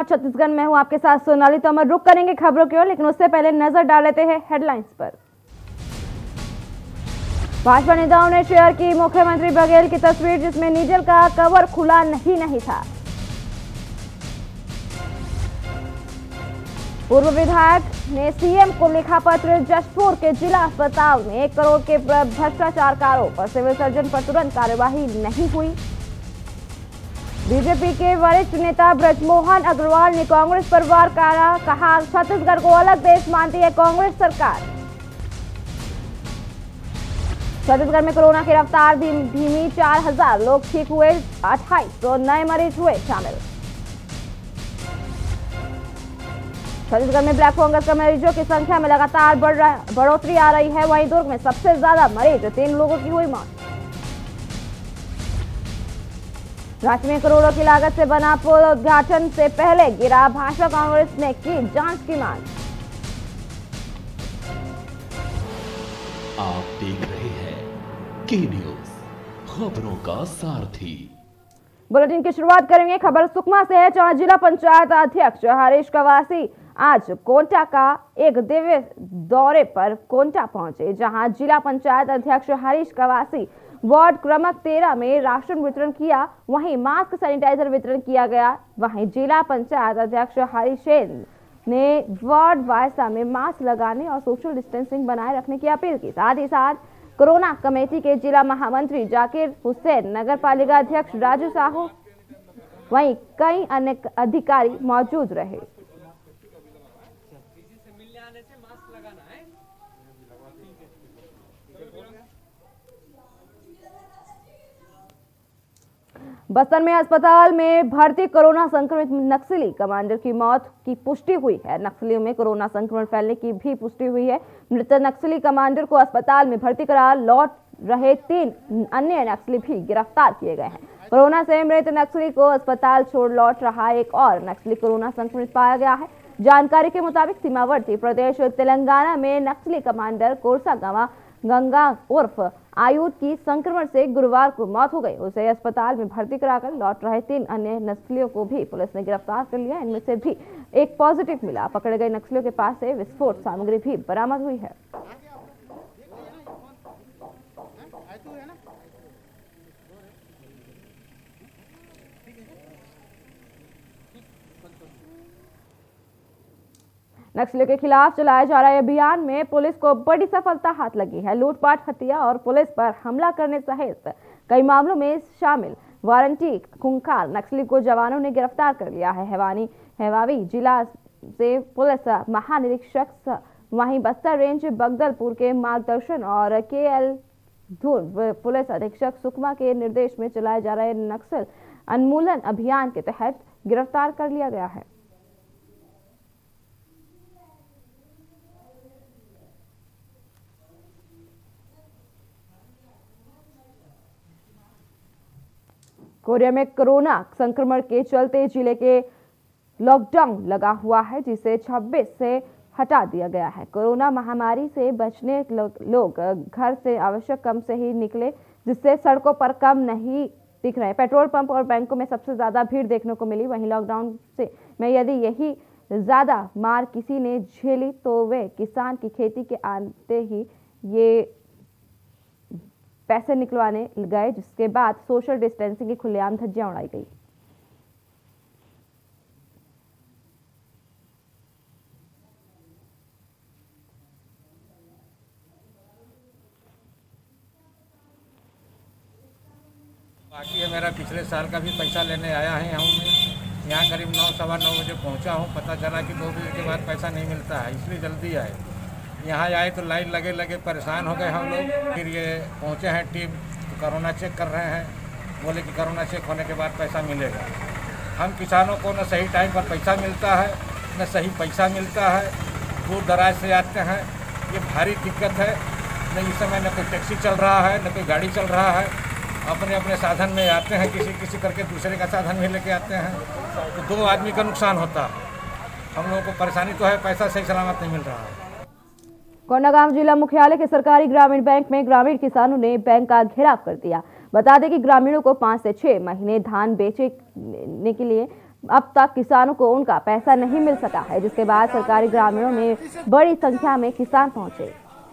छत्तीसगढ़ में हूं आपके साथ सोनाली तोमर। रुक करेंगे खबरों की ओर, लेकिन उससे पहले नजर डाल लेते हैं हेडलाइंस पर। भाजपा नेताओं ने शेयर की मुख्यमंत्री बघेल की तस्वीर, जिसमें नीडल का कवर खुला नहीं था। पूर्व विधायक ने सीएम को लिखा पत्र, जशपुर के जिला अस्पताल में 1 करोड़ के भ्रष्टाचार का आरोप, सिविल सर्जन पर तुरंत कार्यवाही नहीं हुई। बीजेपी के वरिष्ठ नेता ब्रजमोहन अग्रवाल ने कांग्रेस पर वार करा, कहा छत्तीसगढ़ को अलग देश मानती है कांग्रेस सरकार। छत्तीसगढ़ में कोरोना की रफ्तार धीमी, 4000 लोग ठीक हुए, 2800 नए मरीज हुए शामिल। छत्तीसगढ़ में ब्लैक फंगस के मरीजों की संख्या में लगातार बढ़ोतरी आ रही है। वहीं दुर्ग में सबसे ज्यादा मरीज, 3 लोगों की हुई मौत। राज्य में करोड़ों की लागत से बना पुल उद्घाटन से पहले गिरा, भाजपा कांग्रेस ने की जांच की मांग। आप देख रहे हैं के न्यूज, खबरों का सारथी। बुलेटिन की शुरुआत करेंगे खबर सुकमा से है, जहां जिला पंचायत अध्यक्ष हरीश कवासी आज कोंटा का एक दिवसीय दौरे पर कोंटा पहुंचे, जहां जिला पंचायत अध्यक्ष हरीश कवासी वार्ड क्रमांक 13 में राशन वितरण किया, वहीं मास्क सैनिटाइजर वितरण किया गया। वहीं जिला पंचायत अध्यक्ष हरिशेन ने वार्ड वायसा में मास्क लगाने और सोशल डिस्टेंसिंग बनाए रखने की अपील की। साथ ही साथ कोरोना कमेटी के जिला महामंत्री जाकिर हुसैन, नगर पालिका अध्यक्ष राजू साहू, वहीं कई अन्य अधिकारी मौजूद रहे। बस्तर में अस्पताल में भर्ती कोरोना संक्रमित नक्सली कमांडर की मौत की पुष्टि हुई है। नक्सलियों में कोरोना संक्रमण फैलने की भी पुष्टि हुई है। मृत नक्सली कमांडर को अस्पताल में भर्ती करा लौट रहे 3 अन्य नक्सली भी गिरफ्तार किए गए हैं। कोरोना से मृत नक्सली को अस्पताल छोड़ लौट रहा एक और नक्सली कोरोना संक्रमित पाया गया है। जानकारी के मुताबिक सीमावर्ती प्रदेश तेलंगाना में नक्सली कमांडर कोरसा गंगा उर्फ आयुध की संक्रमण से गुरुवार को मौत हो गई। उसे अस्पताल में भर्ती कराकर लौट रहे 3 अन्य नक्सलियों को भी पुलिस ने गिरफ्तार कर लिया। इनमें से भी एक पॉजिटिव मिला। पकड़े गए नक्सलियों के पास से विस्फोट सामग्री भी बरामद हुई है। नक्सलियों के खिलाफ चलाए जा रहे अभियान में पुलिस को बड़ी सफलता हाथ लगी है। लूटपाट, हत्या और पुलिस पर हमला करने सहित कई मामलों में शामिल वारंटी खूंखार नक्सली को जवानों ने गिरफ्तार कर लिया है। हेवावी जिला से पुलिस महानिरीक्षक, वहीं बस्तर रेंज बगदलपुर के मार्गदर्शन और KL धुर्व पुलिस अधीक्षक सुकमा के निर्देश में चलाए जा रहे नक्सल उन्मूलन अभियान के तहत गिरफ्तार कर लिया गया है। कोरिया में कोरोना संक्रमण के चलते जिले के लॉकडाउन लगा हुआ है, जिसे 26 से हटा दिया गया है। कोरोना महामारी से बचने लोग घर से आवश्यक कम से ही निकले, जिससे सड़कों पर कम नहीं दिख रहे। पेट्रोल पंप और बैंकों में सबसे ज्यादा भीड़ देखने को मिली। वहीं लॉकडाउन में यदि यही ज्यादा मार किसी ने झेली तो वे किसान की खेती के आते ही ये पैसे निकलवाने गए, जिसके बाद सोशल डिस्टेंसिंग की खुलेआम धज्जियां उड़ाई गई। बाकी है मेरा पिछले साल का भी पैसा लेने आया है। यहाँ करीब 9 सवा 9 बजे पहुँचा हूँ। पता चला कि 2 बजे के बाद पैसा नहीं मिलता है, इसलिए जल्दी आए। यहाँ आए तो लाइन लगे परेशान हो गए हम लोग। फिर ये पहुँचे हैं टीम, तो कोरोना चेक कर रहे हैं। बोले कि कोरोना चेक होने के बाद पैसा मिलेगा। हम किसानों को न सही टाइम पर पैसा मिलता है, न सही पैसा मिलता है। दूर दराज से आते हैं, ये भारी दिक्कत है। न इस समय न कोई टैक्सी चल रहा है, न कोई गाड़ी चल रहा है। अपने अपने साधन में आते हैं, किसी करके दूसरे का साधन में लेके आते हैं, तो 2 आदमी का नुकसान होता है। हम लोगों को परेशानी तो है, पैसा सही सलामत नहीं मिल रहा है। कोंडागांव जिला मुख्यालय के सरकारी ग्रामीण बैंक में ग्रामीण किसानों ने बैंक का घेराव कर दिया। बता दें कि ग्रामीणों को 5 से 6 महीने धान बेचने के लिए अब तक किसानों को उनका पैसा नहीं मिल सका है, जिसके बाद सरकारी ग्रामीणों में बड़ी संख्या में किसान पहुंचे।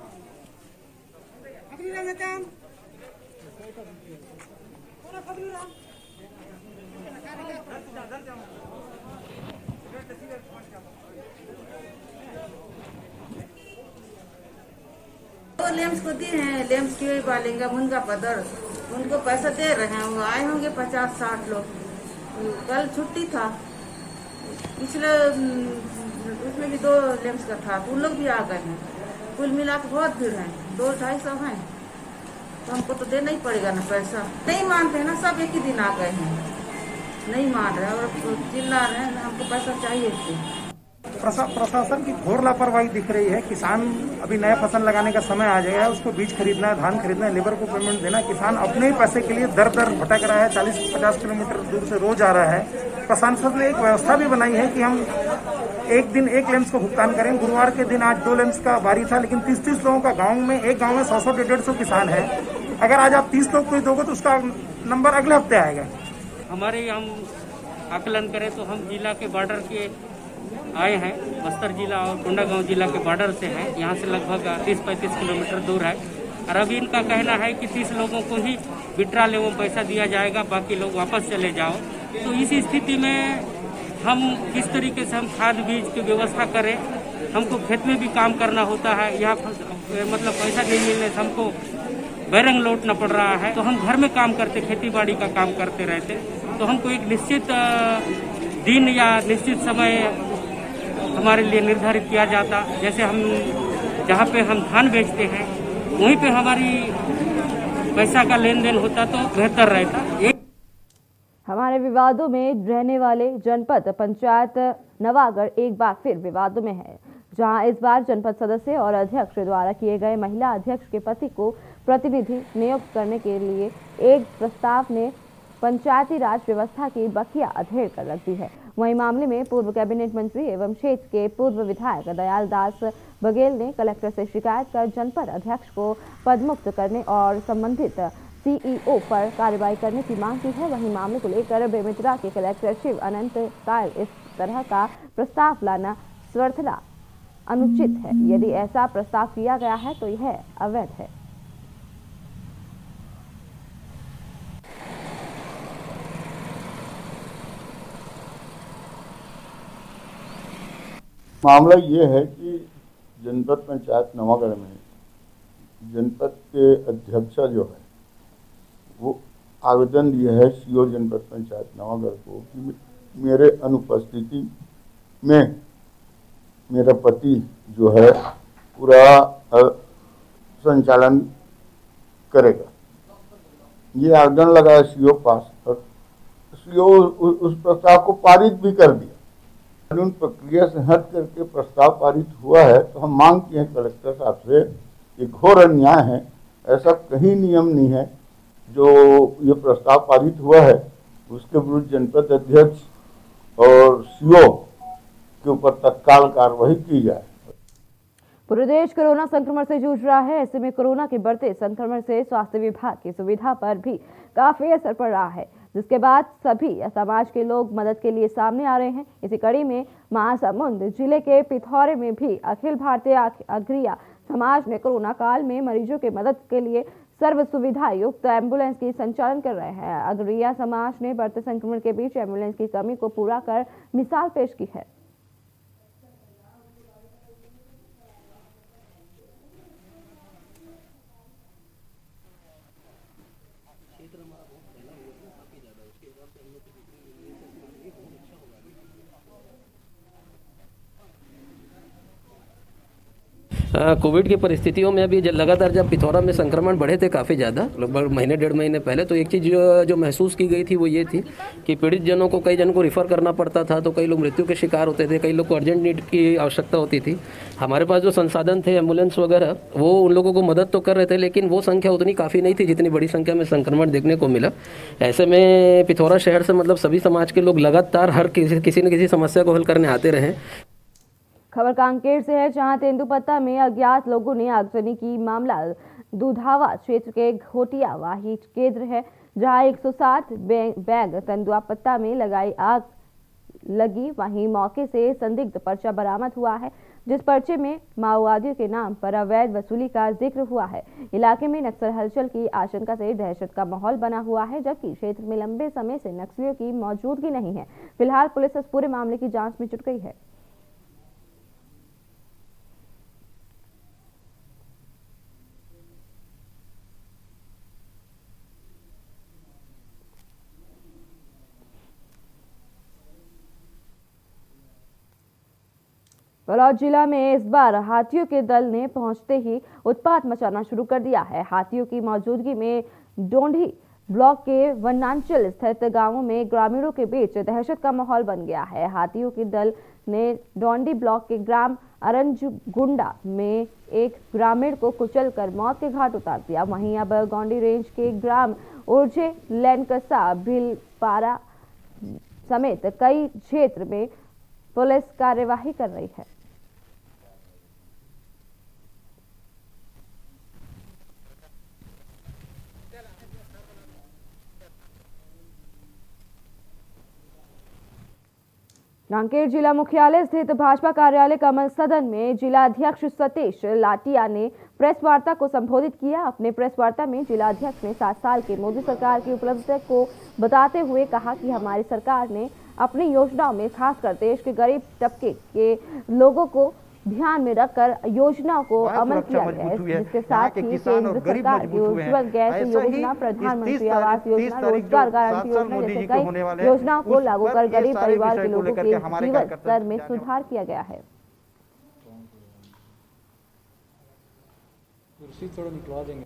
लेम्स को दिए हैं, लेम्स की बालेंगे मुनगा पदर, उनको पैसा दे रहे हैं। वो आए होंगे 50-60 लोग। कल छुट्टी था, पिछले उसमें भी 2 लेम्स का था, तो उन लोग भी आ गए हैं। कुल मिला के बहुत भीड़ है, 200-250 हैं। तो हमको तो देना ही पड़ेगा ना पैसा। नहीं मानते हैं ना, सब एक ही दिन आ गए हैं, नहीं मान रहे और चिल्ला रहे हैं हमको पैसा चाहिए। प्रशासन की घोर लापरवाही दिख रही है। किसान अभी नया फसल लगाने का समय आ जाएगा, उसको बीज खरीदना है, धान खरीदना है, लेबर को पेमेंट देना। किसान अपने ही पैसे के लिए दर दर भटक रहा है, 40-50 किलोमीटर दूर से रोज आ रहा है। प्रशासन ने एक व्यवस्था भी बनाई है कि हम एक दिन 1 लेम्स को भुगतान करें। गुरुवार के दिन आज 2 लेम्स का बारी था, लेकिन 30-30 लोगों का गाँव में, एक गाँव में 100-150 किसान है। अगर आज आप 30 लोग को दोगे तो उसका नंबर अगले हफ्ते आएगा। हमारे हम आकलन करें तो हम जिला के बॉर्डर के आए हैं, बस्तर जिला और कोंडागांव जिला के बॉर्डर से हैं। यहाँ से लगभग 30-35 किलोमीटर दूर है और अभी इनका कहना है कि 30 लोगों को ही विड्रॉल एवं पैसा दिया जाएगा, बाकी लोग वापस चले जाओ। तो इस स्थिति में हम किस तरीके से हम खाद बीज की व्यवस्था करें। हमको खेत में भी काम करना होता है, यहाँ मतलब पैसा नहीं मिलने से हमको बैरंग लौटना पड़ रहा है। तो हम घर में काम करते, खेती बाड़ी का काम करते रहते, तो हमको एक निश्चित दिन या निश्चित समय हमारे लिए निर्धारित किया जाता। जैसे हम जहाँ पे हम धान बेचते हैं वहीं पे हमारी पैसा का लेन देन होता तो बेहतर रहता। हमारे विवादों में रहने वाले जनपद पंचायत नवागढ़ एक बार फिर विवादों में है, जहां इस बार जनपद सदस्य और अध्यक्ष द्वारा किए गए महिला अध्यक्ष के पति को प्रतिनिधि नियुक्त करने के लिए एक प्रस्ताव ने पंचायती राज व्यवस्था की बखिया अधेड़ कर रख दी है। वहीं मामले में पूर्व कैबिनेट मंत्री एवं क्षेत्र के पूर्व विधायक दयाल दास बघेल ने कलेक्टर से शिकायत कर जनपद अध्यक्ष को पदमुक्त करने और संबंधित सीईओ पर कार्रवाई करने की मांग की है। वहीं मामले को लेकर बेमेतरा के कलेक्टर शिव अनंत कायल इस तरह का प्रस्ताव लाना स्वर्थला अनुचित है। यदि ऐसा प्रस्ताव किया गया है तो यह अवैध है। मामला ये है कि जनपद पंचायत नवागढ़ में जनपद के अध्यक्षा जो है वो आवेदन दिया है सीओ जनपद पंचायत नवागढ़ को कि मेरे अनुपस्थिति में मेरा पति जो है पूरा संचालन करेगा। ये आवेदन लगा है सीओ पास और सीओ उस प्रस्ताव को पारित भी कर दिया। कानून प्रक्रिया से हट करके प्रस्ताव पारित हुआ है तो हम मांग किए हैं कलेक्टर साहब से, ये घोर अन्याय है। ऐसा कहीं नियम नहीं है। जो ये प्रस्ताव पारित हुआ है उसके विरुद्ध जनपद अध्यक्ष और सीओ के ऊपर तत्काल कार्रवाई की जाए। पूरे देश कोरोना संक्रमण से जूझ रहा है। ऐसे में कोरोना के बढ़ते संक्रमण से स्वास्थ्य विभाग की सुविधा पर भी काफी असर पड़ रहा है, जिसके बाद सभी समाज के लोग मदद के लिए सामने आ रहे हैं। इसी कड़ी में महासमुंद जिले के पिथौरे में भी अखिल भारतीय अग्रिया समाज ने कोरोना काल में मरीजों के मदद के लिए सर्व सुविधा युक्त एम्बुलेंस की संचालन कर रहे हैं। अग्रिया समाज ने बढ़ते संक्रमण के बीच एम्बुलेंस की कमी को पूरा कर मिसाल पेश की है। कोविड की परिस्थितियों में अभी लगातार जब पिथौरा में संक्रमण बढ़े थे काफ़ी ज़्यादा, लगभग महीने 1.5 महीने पहले, तो एक चीज़ जो महसूस की गई थी वो ये थी कि पीड़ित जनों को, कई जनों को रिफ़र करना पड़ता था, तो कई लोग मृत्यु के शिकार होते थे, कई लोग को अर्जेंट नीड की आवश्यकता होती थी। हमारे पास जो संसाधन थे एम्बुलेंस वगैरह, वो उन लोगों को मदद तो कर रहे थे, लेकिन वो संख्या उतनी काफ़ी नहीं थी जितनी बड़ी संख्या में संक्रमण देखने को मिला। ऐसे में पिथौरा शहर से मतलब सभी समाज के लोग लगातार हर किसी न किसी समस्या को हल करने आते रहे। खबर कांकेर से है, जहां तेंदुपत्ता में अज्ञात लोगों ने आगजनी की मामला दुधावा क्षेत्र के घोटिया वाही केंद्र है, जहां 107 बैग तेंदुपत्ता में लगाई आग लगी। वहीं मौके से संदिग्ध पर्चा बरामद हुआ है, जिस पर्चे में माओवादियों के नाम पर अवैध वसूली का जिक्र हुआ है। इलाके में नक्सल हलचल की आशंका से दहशत का माहौल बना हुआ है, जबकि क्षेत्र में लंबे समय से नक्सलियों की मौजूदगी नहीं है। फिलहाल पुलिस इस पूरे मामले की जांच में जुट गई है। बलौद जिला में इस बार हाथियों के दल ने पहुंचते ही उत्पात मचाना शुरू कर दिया है। हाथियों की मौजूदगी में डोंडी ब्लॉक के वनांचल स्थित गांवों में ग्रामीणों के बीच दहशत का माहौल बन गया है। हाथियों के दल ने डोंडी ब्लॉक के ग्राम अरंजगुंडा में एक ग्रामीण को कुचलकर मौत के घाट उतार दिया। वहीं अब गोंडी रेंज के ग्राम उर्जे लैनकसा भिलपारा समेत कई क्षेत्र में पुलिस कार्यवाही कर रही है। कांकेर जिला मुख्यालय स्थित भाजपा कार्यालय कमल सदन में जिला अध्यक्ष सतीश लाटिया ने प्रेस वार्ता को संबोधित किया। अपने प्रेस वार्ता में जिला अध्यक्ष ने 7 साल की मोदी सरकार की उपलब्धि को बताते हुए कहा कि हमारी सरकार ने अपनी योजनाओं में खासकर देश के गरीब तबके के लोगों को ध्यान में रखकर योजनाओं को अमल किया गया है, जिसके साथ ही केंद्र सरकार की उज्ज्वल गैस योजना, प्रधानमंत्री आवास योजना, रोजगार गारंटी योजना जैसे कई योजनाओं को लागू कर गरीब परिवार के लोगों के जीवन स्तर में सुधार किया गया है। कुर्सी थोड़ा निकलवा देंगे।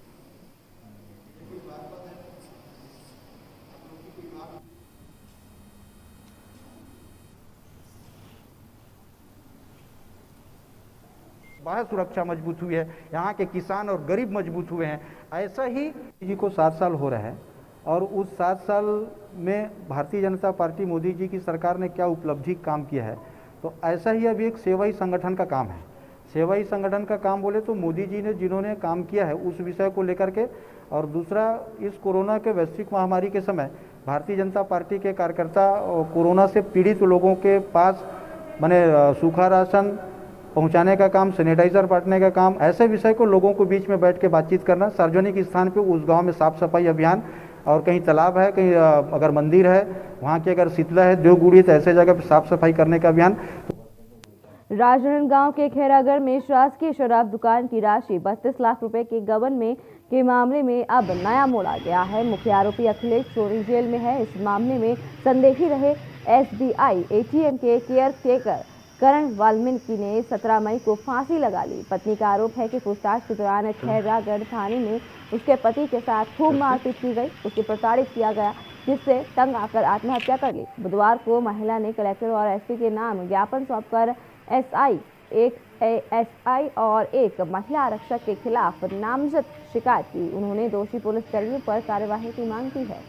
बाह्य सुरक्षा मजबूत हुई है, यहाँ के किसान और गरीब मजबूत हुए हैं। ऐसा ही जी को 7 साल हो रहा है और उस 7 साल में भारतीय जनता पार्टी मोदी जी की सरकार ने क्या उपलब्धि काम किया है, तो ऐसा ही अभी एक सेवाई संगठन का काम है। सेवाई संगठन का काम बोले तो मोदी जी ने जिन्होंने काम किया है उस विषय को लेकर के, और दूसरा इस कोरोना के वैश्विक महामारी के समय भारतीय जनता पार्टी के कार्यकर्ता कोरोना से पीड़ित लोगों के पास माने सूखा राशन पहुंचाने का काम, सैनिटाइजर बांटने का काम, ऐसे विषय को लोगों को बीच में बैठ के बातचीत करना, सार्वजनिक स्थान पे उस गांव में साफ सफाई अभियान, और कहीं तालाब है, कहीं अगर मंदिर है वहाँ की अगर शीतला है, देवगुड़ी, तो ऐसे जगह पे साफ सफाई करने का अभियान। राजनांदगांव के खैरागढ़ में शासकीय शराब दुकान की राशि 32 लाख रुपए के गबन में के मामले में अब नया मोड़ आ गया है। मुख्य आरोपी अखिलेश चोरी जेल में है। इस मामले में संदेही रहे SBI ATM के केयर टेकर करण वाल्मीकि ने 17 मई को फांसी लगा ली। पत्नी का आरोप है कि पूछताछ के दौरान खैरागढ़ थाने में उसके पति के साथ खूब मारपीट की गई, उसे प्रताड़ित किया गया, जिससे तंग आकर आत्महत्या कर ली। बुधवार को महिला ने कलेक्टर और SP के नाम ज्ञापन सौंपकर एक SI और एक महिला आरक्षक के खिलाफ नामजद शिकायत की। उन्होंने दोषी पुलिसकर्मियों पर कार्यवाही की मांग की है।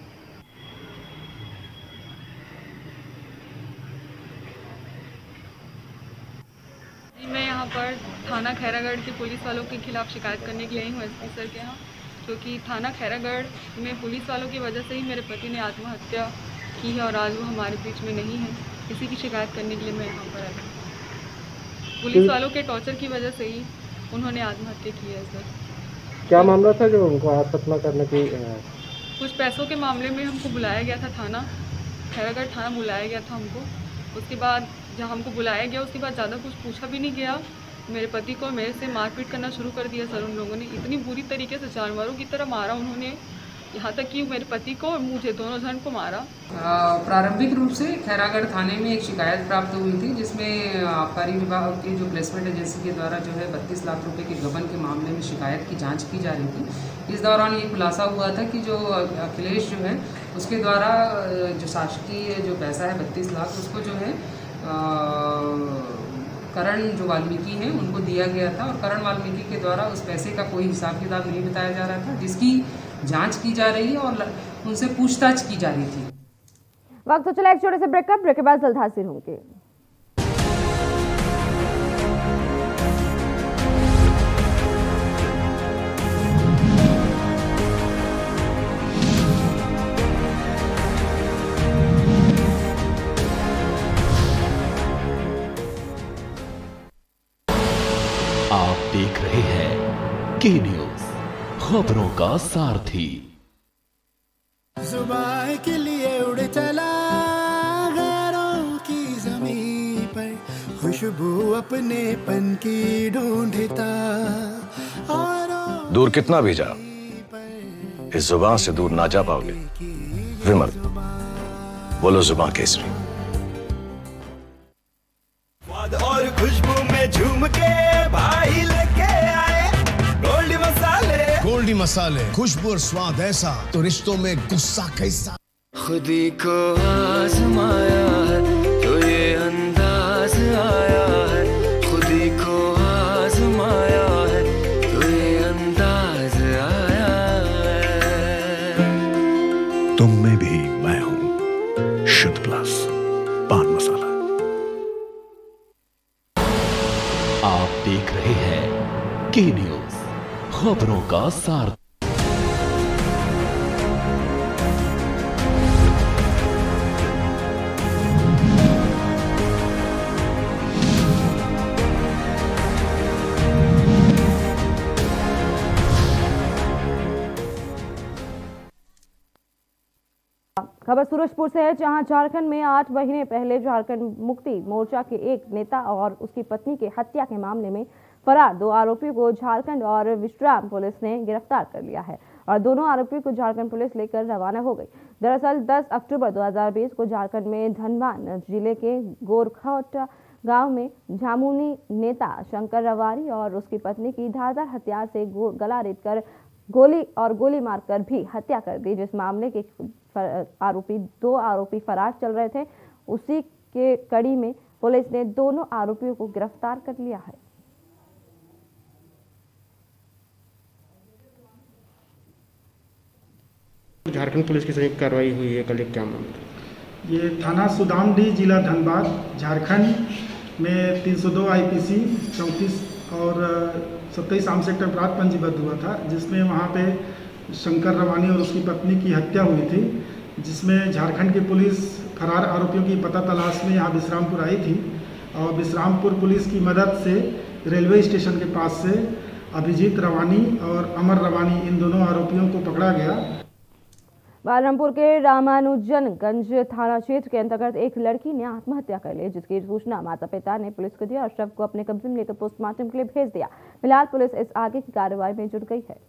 मैं यहाँ पर थाना खैरागढ़ के पुलिस वालों के खिलाफ शिकायत करने के लिए आई हूँ SP सर के यहाँ, क्योंकि थाना खैरागढ़ में पुलिस वालों की वजह से ही मेरे पति ने आत्महत्या की है और आज वो हमारे बीच में नहीं है। इसी की शिकायत करने के लिए मैं यहाँ पर आई हूँ। पुलिस वालों के टॉर्चर की वजह से ही उन्होंने आत्महत्या की है सर। क्या मामला था जो उनको आत्महत्या करने की? कुछ पैसों के मामले में हमको बुलाया गया था, थाना खैरागढ़ थाना बुलाया गया था हमको। उसके बाद जब हमको बुलाया गया उसके बाद ज़्यादा कुछ पूछा भी नहीं गया। मेरे पति को मेरे से मारपीट करना शुरू कर दिया सर। उन लोगों ने इतनी बुरी तरीके से जानवरों की तरह मारा उन्होंने, यहाँ तक कि मेरे पति को और मुझे दोनों जन को मारा। प्रारंभिक रूप से खैरागढ़ थाने में एक शिकायत प्राप्त हुई थी, जिसमें आबकारी विभाग की जो प्लेसमेंट एजेंसी के द्वारा जो है 32 लाख रुपए के गबन के मामले में शिकायत की जांच की जा रही थी। इस दौरान ये खुलासा हुआ था कि जो अखिलेश जो है उसके द्वारा जो शासकीय जो पैसा है 32 लाख, उसको जो है करण जो वाल्मीकि हैं उनको दिया गया था, और करण वाल्मीकि के द्वारा उस पैसे का कोई हिसाब किताब नहीं बताया जा रहा था, जिसकी जांच की जा रही है और उनसे पूछताछ की जा रही थी। वक्त तो चला एक छोटे से ब्रेक के बाद जल्द हाजिर होंगे। आप देख रहे हैं के न्यूज, खबरों का सारथी। जुबान के लिए उड़ चला गैरों की ज़मीं पर, खुशबू अपने पन की ढूंढता। दूर कितना भी जा, इस जुबान से दूर ना जा पाओगे। विमल, बोलो जुबान केसरी। और खुशबू में झूम के भाई लेके आए गोल्डी मसाले। गोल्डी मसाले, खुशबू और स्वाद ऐसा तो रिश्तों में गुस्सा कैसा। खुदी को आजमाया है तो ये अंदाज आया है, खुदी को आजमाया है तो ये अंदाज आया है। तुम में भी मैं हूं, शुद्ध प्लस पान मसाला। आप देख रहे हैं के न्यूज, खबरों का सारथी। खबर सूरजपुर से है, जहां झारखंड में 8 महीने पहले झारखंड मुक्ति मोर्चा के एक नेता और उसकी पत्नी की हत्या के मामले में फरार 2 आरोपियों को झारखंड और विश्राम पुलिस ने गिरफ्तार कर लिया है और दोनों आरोपियों को झारखंड पुलिस लेकर रवाना हो गई। दरअसल 10 अक्टूबर 2020 को झारखंड में धनबाद जिले के गोरखोटा गांव में झामुमो नेता शंकर रवारी और उसकी पत्नी की धारदार हथियार से गला रेतकर गोली मारकर भी हत्या कर दी। जिस मामले के 2 आरोपी फरार चल रहे थे, उसी के कड़ी में पुलिस ने दोनों आरोपियों को गिरफ्तार कर लिया है। झारखंड पुलिस की संयुक्त कार्रवाई हुई है कल, क्या मामला? ये थाना सुदामडीह, जिला धनबाद, झारखंड में 302 IPC 34 और 27 आम सेक्टर अपराध पंजीबद्ध हुआ था, जिसमें वहाँ पे शंकर रवानी और उसकी पत्नी की हत्या हुई थी, जिसमें झारखंड की पुलिस फरार आरोपियों की पता तलाश में यहाँ विश्रामपुर आई थी और विश्रामपुर पुलिस की मदद से रेलवे स्टेशन के पास से अभिजीत रवानी और अमर रवानी, इन दोनों आरोपियों को पकड़ा गया। बलरामपुर के रामानुजनगंज थाना क्षेत्र के अंतर्गत एक लड़की ने आत्महत्या कर ली, जिसकी सूचना माता पिता ने पुलिस को दी और शव को अपने कब्जे में लेकर पोस्टमार्टम के लिए भेज दिया। फिलहाल पुलिस इस आगे की कार्रवाई में जुट गई है।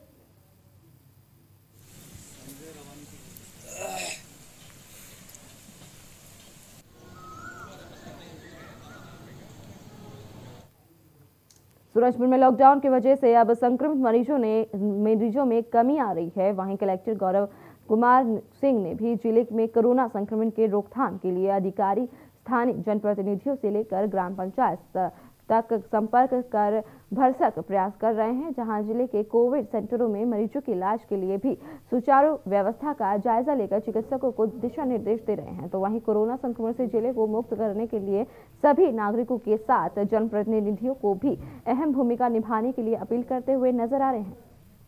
सूरजपुर में लॉकडाउन की वजह से अब संक्रमित मरीजों में कमी आ रही है। वहीं कलेक्टर गौरव कुमार सिंह ने भी जिले में कोरोना संक्रमण के रोकथाम के लिए अधिकारी, स्थानीय जनप्रतिनिधियों से लेकर ग्राम पंचायत तक संपर्क कर भरसक प्रयास कर रहे हैं, जहां जिले के कोविड सेंटरों में मरीजों के इलाज के लिए भी सुचारू व्यवस्था का जायजा लेकर चिकित्सकों को दिशा निर्देश दे रहे हैं। तो वहीं कोरोना संक्रमण से जिले को मुक्त करने के लिए सभी नागरिकों के साथ जनप्रतिनिधियों को भी अहम भूमिका निभाने के लिए अपील करते हुए नजर आ रहे हैं।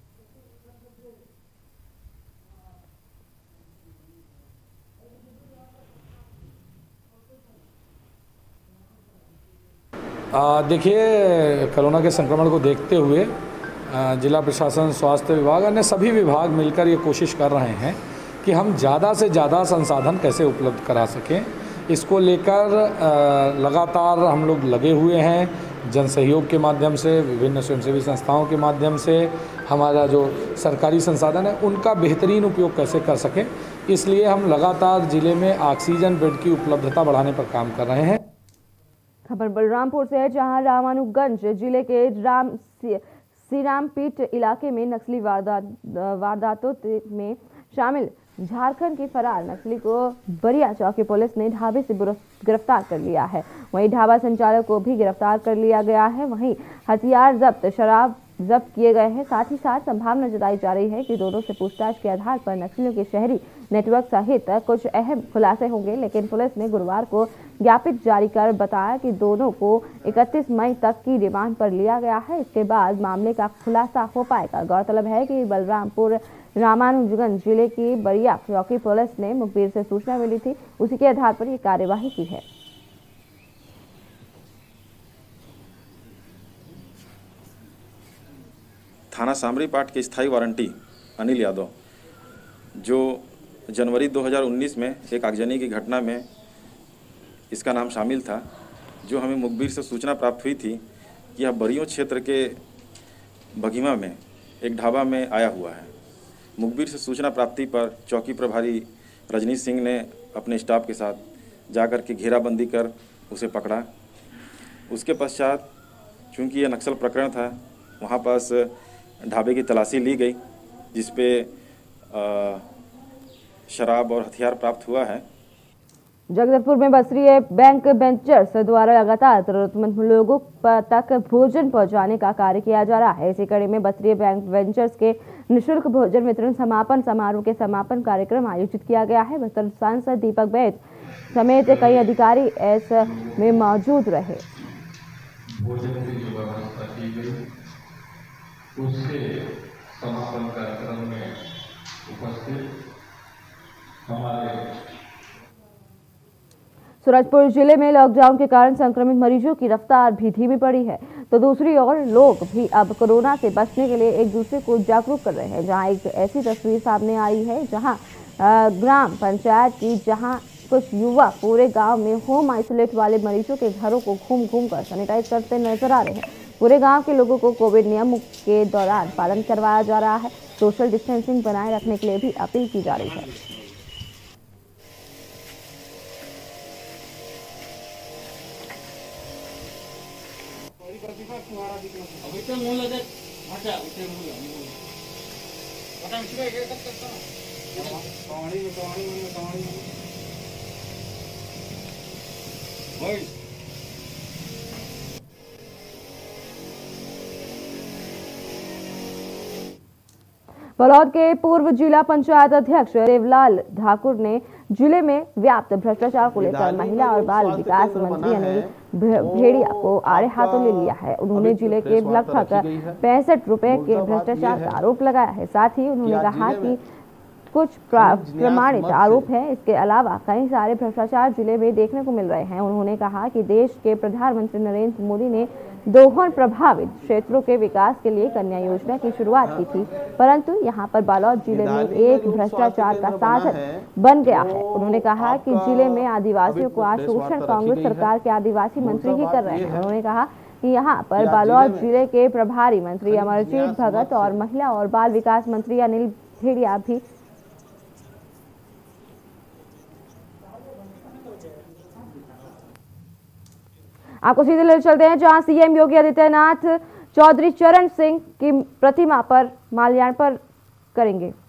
देखिए, कोरोना के संक्रमण को देखते हुए जिला प्रशासन, स्वास्थ्य विभाग, अन्य सभी विभाग मिलकर ये कोशिश कर रहे हैं कि हम ज़्यादा से ज़्यादा संसाधन कैसे उपलब्ध करा सकें। इसको लेकर लगातार हम लोग लगे हुए हैं। जन सहयोग के माध्यम से, विभिन्न स्वयंसेवी संस्थाओं के माध्यम से हमारा जो सरकारी संसाधन है उनका बेहतरीन उपयोग कैसे कर सकें, इसलिए हम लगातार जिले में ऑक्सीजन बेड की उपलब्धता बढ़ाने पर काम कर रहे हैं। खबर बलरामपुर से है, जहां रामानुगंज जिले के श्रीरामपीठ इलाके में नक्सली वारदातों में शामिल झारखंड के फरार नक्सली को बरिया चौकी पुलिस ने ढाबे से गिरफ्तार कर लिया है। वहीं ढाबा संचालक को भी गिरफ्तार कर लिया गया है। वहीं हथियार जब्त, शराब जब्त किए गए हैं। साथ ही साथ संभावना जताई जा रही है कि दोनों से पूछताछ के आधार पर नक्सलियों के शहरी नेटवर्क सहित कुछ अहम खुलासे होंगे। लेकिन पुलिस ने गुरुवार को ज्ञापित जारी कर बताया कि दोनों को 31 मई तक की रिमांड पर लिया गया है। इसके बाद मामले का खुलासा हो पाएगा। गौरतलब है कि बलरामपुर रामानुजगंज जिले की बरिया चौकी पुलिस ने मुखबिर से सूचना मिली थी, उसी के आधार पर यह कार्यवाही की है। थाना सामरी पाट के स्थायी वारंटी अनिल यादव, जो जनवरी 2019 में एक आगजनी की घटना में इसका नाम शामिल था, जो हमें मुखबिर से सूचना प्राप्त हुई थी कि यह बरियों क्षेत्र के बघिमा में एक ढाबा में आया हुआ है। मुखबिर से सूचना प्राप्ति पर चौकी प्रभारी रजनीश सिंह ने अपने स्टाफ के साथ जाकर के घेराबंदी कर उसे पकड़ा। उसके पश्चात चूँकि यह नक्सल प्रकरण था, वहाँ पास ढाबे की तलाशी ली गई, जिस पे शराब और हथियार प्राप्त हुआ है। जगदलपुर में बस्तरिया बैंक वेंचर्स द्वारा लगातार जरूरतमंद लोगों तक भोजन पहुंचाने का कार्य किया जा रहा है। इसी कड़ी में बस्तरिया बैंक वेंचर्स के निःशुल्क भोजन वितरण समापन समारोह के समापन कार्यक्रम आयोजित किया गया है। बस्तर सांसद दीपक बैद समेत कई अधिकारी इस में मौजूद रहे। भोजन की जो व्यवस्था की गई, उसके समापन कार्यक्रम में उपस्थित हमारे सूरजपुर जिले में लॉकडाउन के कारण संक्रमित मरीजों की रफ्तार भी धीमी पड़ी है, तो दूसरी ओर लोग भी अब कोरोना से बचने के लिए एक दूसरे को जागरूक कर रहे हैं। जहां एक ऐसी तस्वीर सामने आई है जहां ग्राम पंचायत की जहां कुछ युवा पूरे गांव में होम आइसोलेट वाले मरीजों के घरों को घूम घूम कर सैनिटाइज करते नजर आ रहे हैं। पूरे गांव के लोगों को कोविड नियमों के दौरान पालन करवाया जा रहा है। सोशल डिस्टेंसिंग बनाए रखने के लिए भी अपील की जा रही है। बलौद के पूर्व जिला पंचायत अध्यक्ष देवलाल ठाकुर ने जिले में व्याप्त भ्रष्टाचार को लेकर महिला और बाल विकास मंत्री अनिल भेड़िया को आड़े हाथों ले लिया है। उन्होंने जिले के लगभग 65 रुपए के भ्रष्टाचार का आरोप लगाया है। साथ ही उन्होंने कहा कि कुछ प्रमाणित आरोप है, इसके अलावा कई सारे भ्रष्टाचार जिले में देखने को मिल रहे हैं। उन्होंने कहा कि देश के प्रधानमंत्री नरेंद्र मोदी ने दोहन प्रभावित क्षेत्रों के विकास के लिए कन्या योजना की शुरुआत की थी, परंतु यहां पर बालोद जिले में एक भ्रष्टाचार का साधन बन गया है। उन्होंने कहा कि जिले में आदिवासियों को शोषण कांग्रेस सरकार के आदिवासी मंत्री ही कर रहे हैं। उन्होंने कहा कि यहाँ पर बालोद जिले के प्रभारी मंत्री अमरजीत भगत और महिला और बाल विकास मंत्री अनिल भेड़िया भी आपको सीधे ले चलते हैं जहां सीएम योगी आदित्यनाथ चौधरी चरण सिंह की प्रतिमा पर माल्यार्पण करेंगे।